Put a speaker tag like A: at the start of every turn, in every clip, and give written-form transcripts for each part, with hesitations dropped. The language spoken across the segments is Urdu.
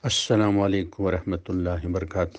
A: السلام علیکم ورحمۃ اللہ وبرکاتہ۔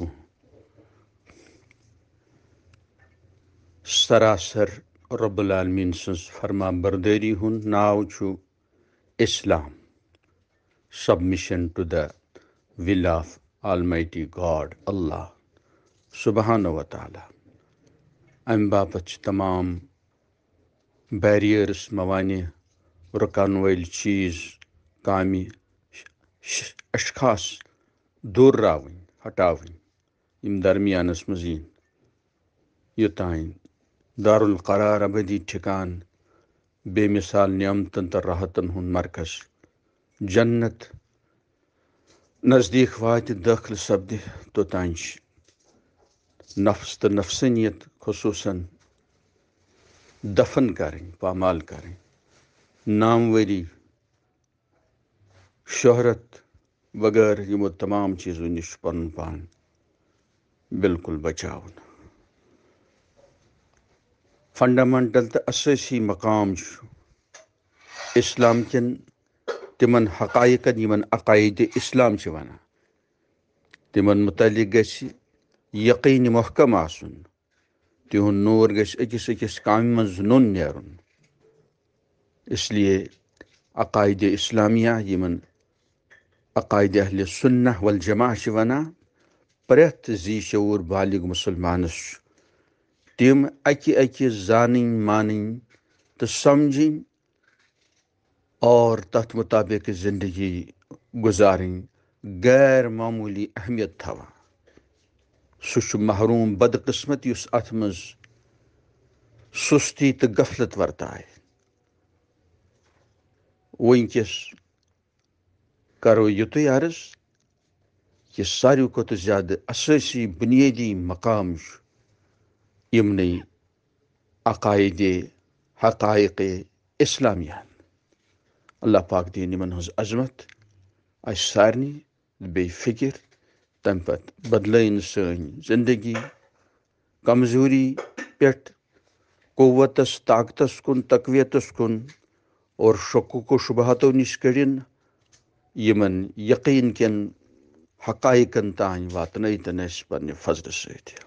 A: سراسر رب العالمین سٕنٛز فرما بردٲری ہُنٛد ناو چھُ Islam, submission to the will of Almighty God اللہ سبحانہ و تعالیٰ۔ اَمہِ باپتھ چھِ تمام بیریئرس موانع، رُکاون وٲلۍ چیٖز، کامہِ، اشخاص دوٗرراوٕنۍ، ہٹاوٕنۍ یِم درمیانس منٛز یِن، یوٚتانۍ دارالقرار ابدی ٹھِکان، بے مثال نعمتن تہٕ راحتن ہُنٛد مرکز جنت نزدیٖک واتہِ، دٲخل سپدِ، توٚتانۍ چھِ نفس تہٕ نفسانیت خصوٗصاً دفن کرٕنۍ، پامال کرٕنۍ، ناموری، شہرت وغٲر یِمو تمام چیٖزو نِش پنُن پان بالکل بچاوُن۔ فنڈامنٹل تہٕ اسٲسی مقام چھُ اسلام کٮ۪ن تِمن حقائقن یِمن عقائدِ اسلام چھِ ونان، تِمن متعلق گژھِ یقین محکم آسُن، تِہُنٛد نوٗر گژھِ أکِس أکِس کامہِ منٛز نوٚن نیرُن۔ اس لیے عقائدِ اسلامیہ یِمن عقائدِ اہلِ سنہ والجماع چھِ ونان، پرٛٮ۪تھ ذی شعوٗر بالغ مُسلمانس چھُ تِم اکہِ زانٕنۍ، مانٕنۍ تہٕ سمجھٕنۍ اور تتھ مطابق زندگی گزارٕنۍ غیر معموٗلی اہمیت تھاوان۔ سُہ چھُ محروٗم بدقسمت یُس اتھ منٛز سُستی تہٕ غفلت ورتایہِ۔ وٕنکیٚس کرو یُتُے عرض کہِ ساروی کھۄتہٕ زیادٕ اسٲسی بُنیٲدی مقام چھُ یِمنٕے عقائدِ حقائق اسلامیہ۔ اللہ پاک دِیِن یِمن ہٕنٛز عظمت اسہِ سارنٕے بیٚیہِ فِکر، تمہِ پتہٕ بدلٲیِن سٲنۍ زندگی کمزوری پٮ۪ٹھ قوتس، طاقتس کُن، تقویتس کُن، اور شکوک و شبہاتو نِش کٔڑِن یِمن یقین کٮ۪ن حقائقن تام واتنٲیتن اَسہِ پننہِ فضلہٕ سۭتۍ۔